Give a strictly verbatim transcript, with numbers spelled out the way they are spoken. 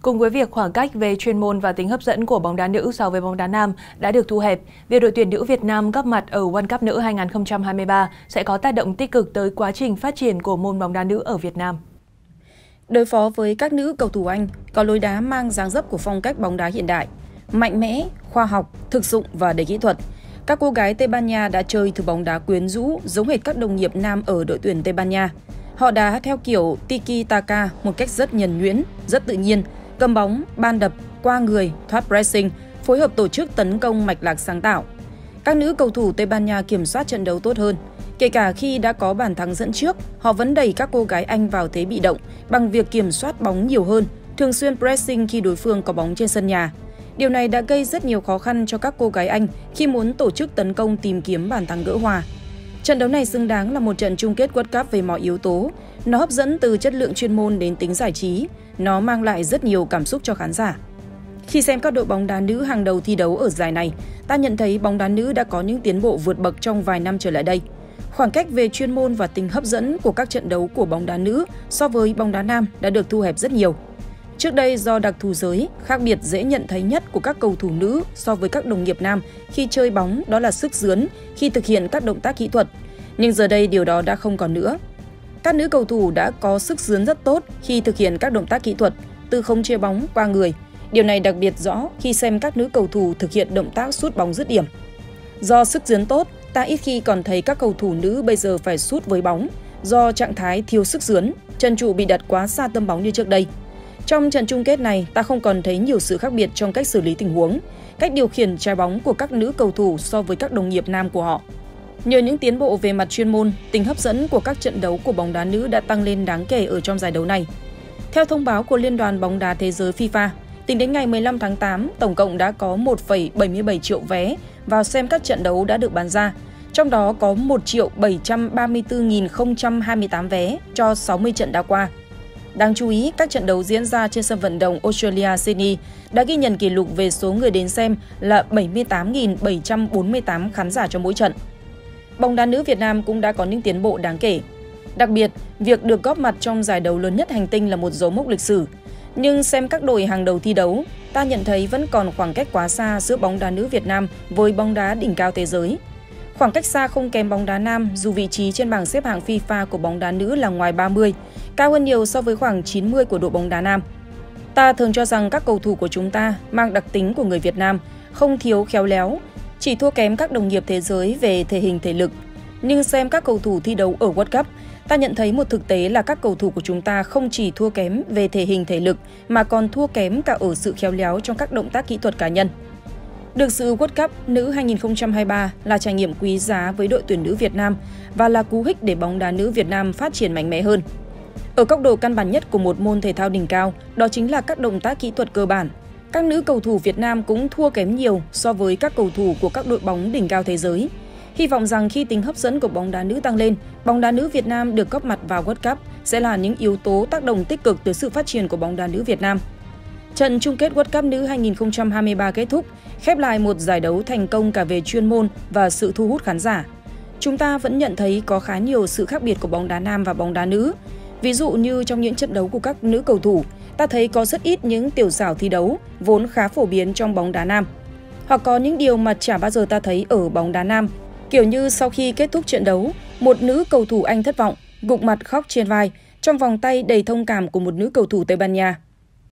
Cùng với việc khoảng cách về chuyên môn và tính hấp dẫn của bóng đá nữ so với bóng đá nam đã được thu hẹp, việc đội tuyển nữ Việt Nam góp mặt ở World Cup nữ hai không hai ba sẽ có tác động tích cực tới quá trình phát triển của môn bóng đá nữ ở Việt Nam. Đối phó với các nữ cầu thủ Anh có lối đá mang dáng dấp của phong cách bóng đá hiện đại, mạnh mẽ, khoa học, thực dụng và đầy kỹ thuật, các cô gái Tây Ban Nha đã chơi thứ bóng đá quyến rũ giống hệt các đồng nghiệp nam ở đội tuyển Tây Ban Nha. Họ đá theo kiểu tiki-taka một cách rất nhuần nhuyễn, rất tự nhiên, cầm bóng, ban đập, qua người, thoát pressing, phối hợp tổ chức tấn công mạch lạc sáng tạo. Các nữ cầu thủ Tây Ban Nha kiểm soát trận đấu tốt hơn. Kể cả khi đã có bàn thắng dẫn trước, họ vẫn đẩy các cô gái Anh vào thế bị động bằng việc kiểm soát bóng nhiều hơn, thường xuyên pressing khi đối phương có bóng trên sân nhà. Điều này đã gây rất nhiều khó khăn cho các cô gái Anh khi muốn tổ chức tấn công tìm kiếm bàn thắng gỡ hòa. Trận đấu này xứng đáng là một trận chung kết World Cup về mọi yếu tố. Nó hấp dẫn từ chất lượng chuyên môn đến tính giải trí. Nó mang lại rất nhiều cảm xúc cho khán giả. Khi xem các đội bóng đá nữ hàng đầu thi đấu ở giải này, ta nhận thấy bóng đá nữ đã có những tiến bộ vượt bậc trong vài năm trở lại đây. Khoảng cách về chuyên môn và tính hấp dẫn của các trận đấu của bóng đá nữ so với bóng đá nam đã được thu hẹp rất nhiều. Trước đây do đặc thù giới, khác biệt dễ nhận thấy nhất của các cầu thủ nữ so với các đồng nghiệp nam khi chơi bóng đó là sức rướn khi thực hiện các động tác kỹ thuật. Nhưng giờ đây điều đó đã không còn nữa. Các nữ cầu thủ đã có sức rướn rất tốt khi thực hiện các động tác kỹ thuật, từ khống chế bóng qua người. Điều này đặc biệt rõ khi xem các nữ cầu thủ thực hiện động tác sút bóng dứt điểm. Do sức rướn tốt, ta ít khi còn thấy các cầu thủ nữ bây giờ phải sút với bóng. Do trạng thái thiếu sức rướn, chân trụ bị đặt quá xa tâm bóng như trước đây. Trong trận chung kết này, ta không còn thấy nhiều sự khác biệt trong cách xử lý tình huống, cách điều khiển trái bóng của các nữ cầu thủ so với các đồng nghiệp nam của họ. Nhờ những tiến bộ về mặt chuyên môn, tính hấp dẫn của các trận đấu của bóng đá nữ đã tăng lên đáng kể ở trong giải đấu này. Theo thông báo của Liên đoàn bóng đá thế giới FIFA, tính đến ngày mười lăm tháng tám, tổng cộng đã có một phẩy bảy mươi bảy triệu vé vào xem các trận đấu đã được bán ra, trong đó có một triệu bảy trăm ba mươi tư nghìn không trăm hai mươi tám vé cho sáu mươi trận đã qua. Đáng chú ý, các trận đấu diễn ra trên sân vận động Australia Sydney đã ghi nhận kỷ lục về số người đến xem là bảy mươi tám nghìn bảy trăm bốn mươi tám khán giả cho mỗi trận. Bóng đá nữ Việt Nam cũng đã có những tiến bộ đáng kể. Đặc biệt, việc được góp mặt trong giải đấu lớn nhất hành tinh là một dấu mốc lịch sử. Nhưng xem các đội hàng đầu thi đấu, ta nhận thấy vẫn còn khoảng cách quá xa giữa bóng đá nữ Việt Nam với bóng đá đỉnh cao thế giới. Khoảng cách xa không kém bóng đá nam dù vị trí trên bảng xếp hạng FIFA của bóng đá nữ là ngoài ba mươi, cao hơn nhiều so với khoảng chín mươi của đội bóng đá nam. Ta thường cho rằng các cầu thủ của chúng ta mang đặc tính của người Việt Nam, không thiếu khéo léo, chỉ thua kém các đồng nghiệp thế giới về thể hình thể lực. Nhưng xem các cầu thủ thi đấu ở World Cup, ta nhận thấy một thực tế là các cầu thủ của chúng ta không chỉ thua kém về thể hình thể lực mà còn thua kém cả ở sự khéo léo trong các động tác kỹ thuật cá nhân. Được dự World Cup nữ hai không hai ba là trải nghiệm quý giá với đội tuyển nữ Việt Nam và là cú hích để bóng đá nữ Việt Nam phát triển mạnh mẽ hơn. Ở góc độ căn bản nhất của một môn thể thao đỉnh cao, đó chính là các động tác kỹ thuật cơ bản. Các nữ cầu thủ Việt Nam cũng thua kém nhiều so với các cầu thủ của các đội bóng đỉnh cao thế giới. Hy vọng rằng khi tính hấp dẫn của bóng đá nữ tăng lên, bóng đá nữ Việt Nam được góp mặt vào World Cup sẽ là những yếu tố tác động tích cực tới sự phát triển của bóng đá nữ Việt Nam. Trận chung kết World Cup nữ hai không hai ba kết thúc, khép lại một giải đấu thành công cả về chuyên môn và sự thu hút khán giả. Chúng ta vẫn nhận thấy có khá nhiều sự khác biệt của bóng đá nam và bóng đá nữ. Ví dụ như trong những trận đấu của các nữ cầu thủ, ta thấy có rất ít những tiểu xảo thi đấu vốn khá phổ biến trong bóng đá nam. Hoặc có những điều mà chả bao giờ ta thấy ở bóng đá nam, kiểu như sau khi kết thúc trận đấu, một nữ cầu thủ Anh thất vọng, gục mặt khóc trên vai trong vòng tay đầy thông cảm của một nữ cầu thủ Tây Ban Nha.